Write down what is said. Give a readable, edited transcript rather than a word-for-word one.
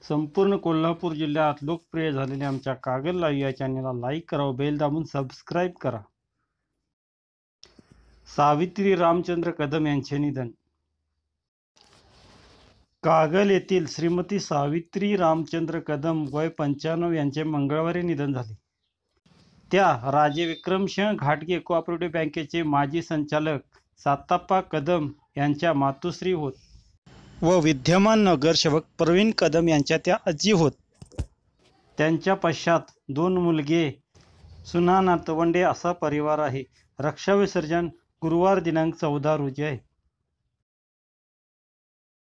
संपूर्ण कोल्हापूर जिल्ह्यात लोकप्रिय झालेल्या आमच्या कागल लाईव्ह या चॅनलला लाईक करा व बेल दाबून सबस्क्राईब करा. सावित्री रामचंद्र कदम यांचे निधन. कागल येथील श्रीमती सावित्री रामचंद्र कदम वय 95 यांचे मंगळवारी निधन झाले. त्या राजे विक्रमसिंह घाटगे कोऑपरेटिव्ह बँकेचे माजी संचालक साताप्पा कदम यांच्या मातोश्री होत व विद्यमान नगरसेवक प्रवीण कदम यांच्या त्या आजी होत. त्यांच्या पश्चात 2 मुलगे, सुना, नातवंडे असा परिवार आहे. रक्षा विसर्जन गुरुवार दिनांक 14 रोजी आहे.